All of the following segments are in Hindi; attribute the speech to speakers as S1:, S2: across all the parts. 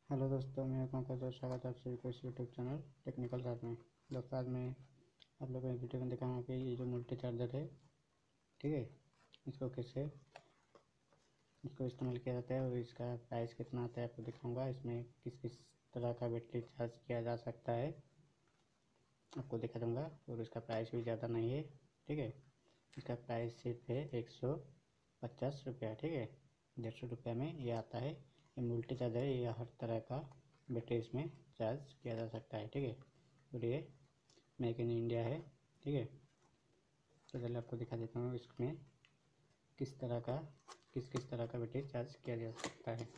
S1: हेलो दोस्तों, मैं पंकज दोस्त स्वागत है आप सभी को इस यूट्यूब चैनल टेक्निकल साथ में। दोस्तों, आज मैं आप लोगों को वीडियो में दिखाऊंगा कि ये जो मल्टी चार्जर है, ठीक है, इसको कैसे इसको इस्तेमाल किया जाता है और इसका प्राइस कितना आता है आपको दिखाऊंगा। इसमें किस किस तरह का बैटरी चार्ज किया जा सकता है आपको दिखा दूँगा और इसका प्राइस भी ज़्यादा नहीं है, ठीक है। इसका प्राइस सिर्फ है 150 रुपया, ठीक है। 150 रुपये में ये आता है। ये मल्टी चार्जर है, ये हर तरह का बैटरी इसमें चार्ज किया जा सकता है, ठीक है। और ये मेक इन इंडिया है, ठीक है। तो चलिए आपको दिखा देता हूँ इसमें किस तरह का बैटरी चार्ज किया जा सकता है।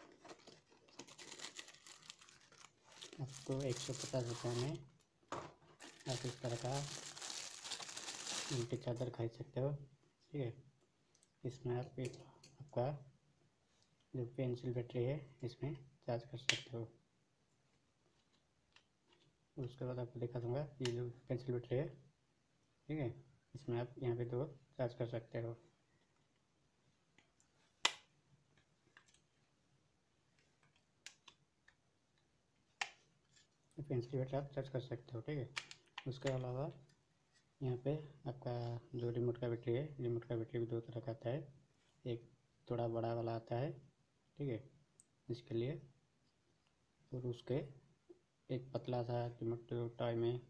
S1: आपको 150 रुपये में आप इस तरह का मल्टी चार्जर खरीद सकते हो, ठीक है। इसमें आप आपका जो पेंसिल बैटरी है इसमें चार्ज कर सकते हो। उसके बाद आपको दिखा दूंगा ये जो पेंसिल बैटरी है, ठीक है, इसमें आप यहाँ पे 2 चार्ज कर सकते हो। पेंसिल बैटरी आप चार्ज कर सकते हो, ठीक है। उसके अलावा यहाँ पे आपका जो रिमोट का बैटरी है, रिमोट का बैटरी भी 2 तरह का आता है। एक थोड़ा बड़ा वाला आता है, ठीक है, इसके लिए, और उसके एक पतला सा रिमोट टॉय में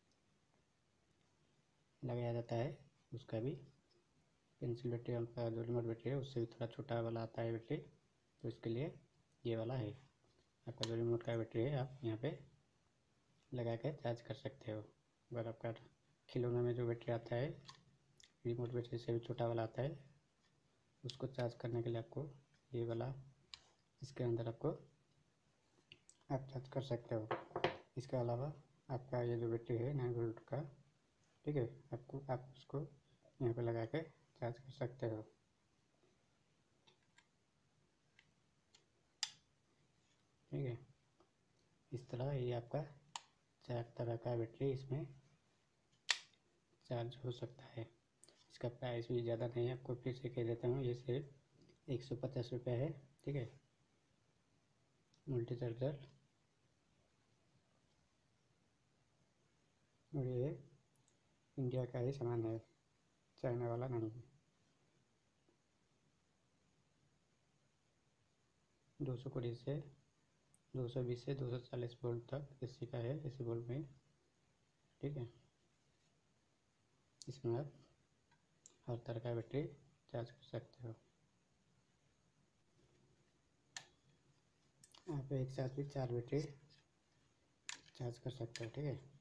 S1: लगाया जाता है, उसका भी पेंसिल बैटरी आपका जो रिमोट बैटरी है उससे भी थोड़ा छोटा वाला आता है बैटरी, तो इसके लिए ये वाला है। आपका जो रिमोट का बैटरी है आप यहाँ पे लगा के चार्ज कर सकते हो। अगर आपका खिलौने में जो बैटरी आता है रिमोट बैटरी से भी छोटा वाला आता है, उसको चार्ज करने के लिए आपको ये वाला इसके अंदर आपको आप चार्ज कर सकते हो। इसके अलावा आपका ये जो बैटरी है 9 वोल्ट का, ठीक है, आप उसको यहाँ पे लगा के चार्ज कर सकते हो, ठीक है। इस तरह ये आपका 4 तरह का बैटरी इसमें चार्ज हो सकता है। इसका प्राइस भी ज़्यादा नहीं है, आपको फिर से कह देता हूँ, ये सिर्फ 150 रुपये है, ठीक है। मल्टी चार्जर, और ये इंडिया का ही सामान है, चाइना वाला नहीं है। 220 से 220 से 240 वोल्ट तक एसी का है, एसी वोल्ट में, ठीक है। इसमें आप हर तरह का बैटरी चार्ज कर सकते हो। आप एक साथ भी 4 बैटरी चार्ज कर सकते हो, ठीक है।